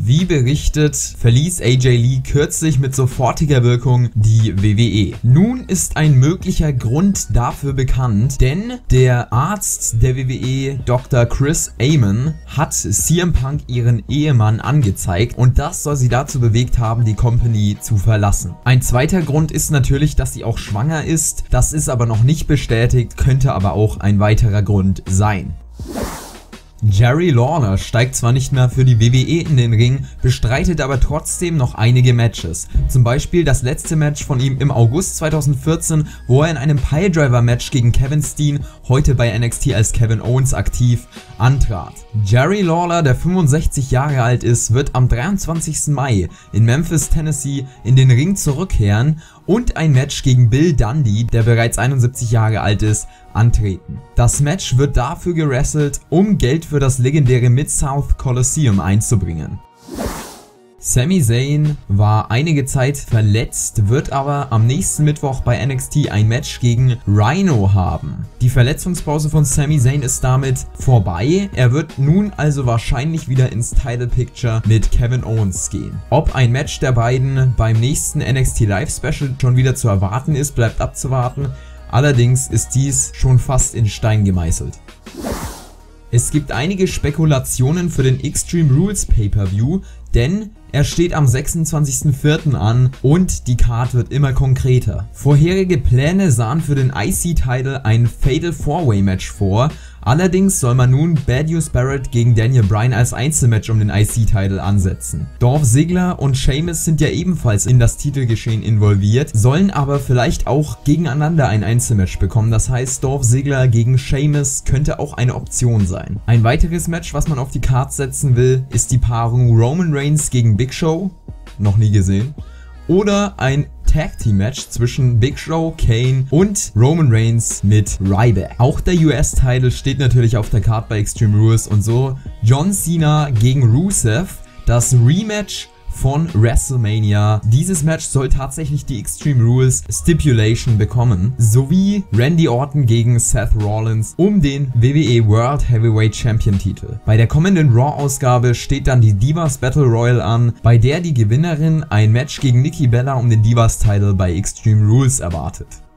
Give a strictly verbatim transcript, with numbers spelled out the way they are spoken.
Wie berichtet, verließ A J Lee kürzlich mit sofortiger Wirkung die W W E. Nun ist ein möglicher Grund dafür bekannt, denn der Arzt der W W E, Doktor Chris Amon, hat C M Punk ihren Ehemann angezeigt und das soll sie dazu bewegt haben, die Company zu verlassen. Ein zweiter Grund ist natürlich, dass sie auch schwanger ist. Das ist aber noch nicht bestätigt, könnte aber auch ein weiterer Grund sein. Jerry Lawler steigt zwar nicht mehr für die W W E in den Ring, bestreitet aber trotzdem noch einige Matches. Zum Beispiel das letzte Match von ihm im August zweitausendvierzehn, wo er in einem Piledriver-Match gegen Kevin Steen, heute bei N X T als Kevin Owens aktiv, antrat. Jerry Lawler, der fünfundsechzig Jahre alt ist, wird am dreiundzwanzigsten Mai in Memphis, Tennessee in den Ring zurückkehren und ein Match gegen Bill Dundee, der bereits einundsiebzig Jahre alt ist, antreten. Das Match wird dafür gewrestelt, um Geld für das legendäre Mid-South Coliseum einzubringen. Sami Zayn war einige Zeit verletzt, wird aber am nächsten Mittwoch bei N X T ein Match gegen Rhino haben. Die Verletzungspause von Sami Zayn ist damit vorbei, er wird nun also wahrscheinlich wieder ins Title Picture mit Kevin Owens gehen. Ob ein Match der beiden beim nächsten N X T Live Special schon wieder zu erwarten ist, bleibt abzuwarten, allerdings ist dies schon fast in Stein gemeißelt. Es gibt einige Spekulationen für den Extreme Rules Pay-Per-View, denn er steht am sechsundzwanzigsten vierten an und die Card wird immer konkreter. Vorherige Pläne sahen für den I C-Title ein Fatal Four-Way Match vor, allerdings soll man nun Bad News Barrett gegen Daniel Bryan als Einzelmatch um den I C-Title ansetzen. Dolph Ziggler und Sheamus sind ja ebenfalls in das Titelgeschehen involviert, sollen aber vielleicht auch gegeneinander ein Einzelmatch bekommen, das heißt Dolph Ziggler gegen Sheamus könnte auch eine Option sein. Ein weiteres Match, was man auf die Card setzen will, ist die Paarung Roman Reigns gegen Big Show, noch nie gesehen, oder ein Tag Team Match zwischen Big Show, Kane und Roman Reigns mit Ryback. Auch der U S-Title steht natürlich auf der Card bei Extreme Rules und so John Cena gegen Rusev, das Rematch von WrestleMania. Dieses Match soll tatsächlich die Extreme Rules Stipulation bekommen, sowie Randy Orton gegen Seth Rollins um den W W E World Heavyweight Champion Titel. Bei der kommenden Raw-Ausgabe steht dann die Divas Battle Royal an, bei der die Gewinnerin ein Match gegen Nikki Bella um den Divas Title bei Extreme Rules erwartet.